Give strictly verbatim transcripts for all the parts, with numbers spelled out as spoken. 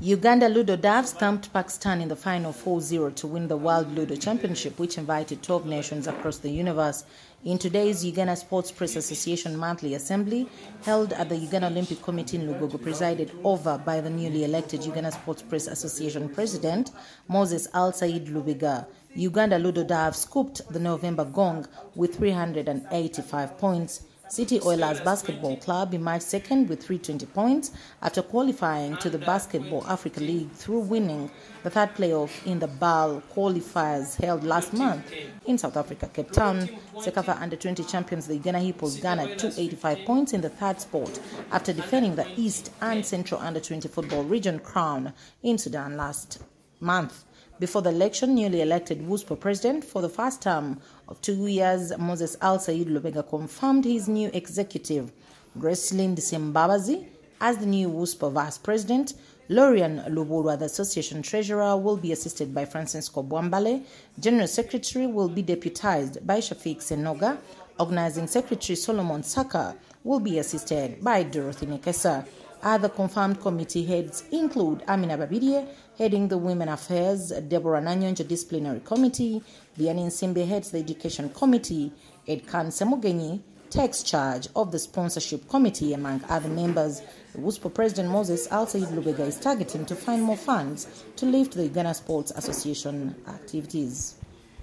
Uganda Ludo Doves thumped Pakistan in the final four zero to win the World Ludo Championship, which invited twelve nations across the universe. In today's Uganda Sports Press Association monthly assembly, held at the Uganda Olympic Committee in Lugogo, presided over by the newly elected Uganda Sports Press Association President, Moses Al-Said Lubega, Uganda Ludo Doves scooped the November gong with three hundred eighty-five points. City Oilers Basketball Club emerged second with three hundred twenty points after qualifying to the Basketball Africa League through winning the third playoff in the B A L qualifiers held last month in South Africa, Cape Town. Sekafa under twenty champions, the Uganda Hippos garnered two hundred eighty-five points in the third spot after defending the East and Central under twenty football region crown in Sudan last month. Before the election, newly elected WUSPO president for the first term of two years, Moses Al-Said Lubega confirmed his new executive, Gracelyn Disembabazi, as the new WUSPO vice president. Lorian Luburwa, the association treasurer, will be assisted by Francisco Bwambale. General secretary will be deputized by Shafiq Senoga. Organizing secretary Solomon Saka will be assisted by Dorothy Nekesa. Other confirmed committee heads include Amina Babidie, heading the Women Affairs, Deborah Nanyonjo Disciplinary Committee, Vianney Nsimbe heads the Education Committee, Edkan Semugenyi takes charge of the Sponsorship Committee, among other members. The WUSPO President Moses Al-Said Lubega is targeting to find more funds to lift the Uganda Sports Association activities.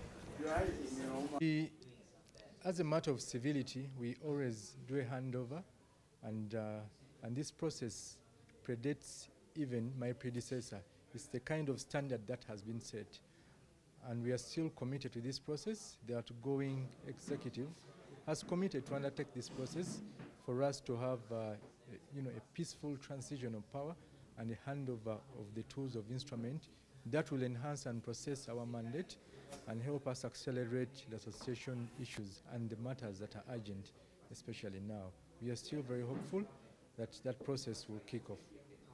We, as a matter of civility, we always do a handover, and uh, And this process predates even my predecessor. It's the kind of standard that has been set. And we are still committed to this process. The outgoing executive has committed to undertake this process for us to have uh, you know, a peaceful transition of power and a handover of the tools of instrument that will enhance and process our mandate and help us accelerate the association issues and the matters that are urgent, especially now. We are still very hopeful that that process will kick off.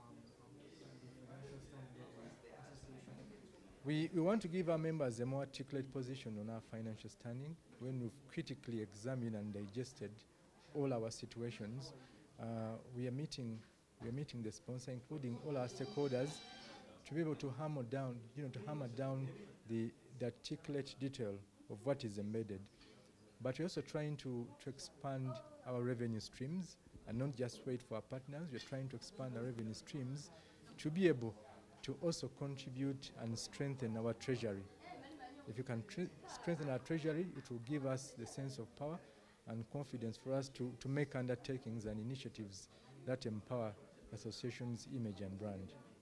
We, we want to give our members a more articulate position on our financial standing when we've critically examined and digested all our situations. Uh, we are meeting, we are meeting the sponsor, including all our stakeholders, to be able to hammer down, you know, to hammer down the, the articulate detail of what is embedded. But we're also trying to, to expand our revenue streams and not just wait for our partners. We're trying to expand our revenue streams to be able to also contribute and strengthen our treasury. If you can strengthen our treasury, it will give us the sense of power and confidence for us to, to make undertakings and initiatives that empower the association's image and brand.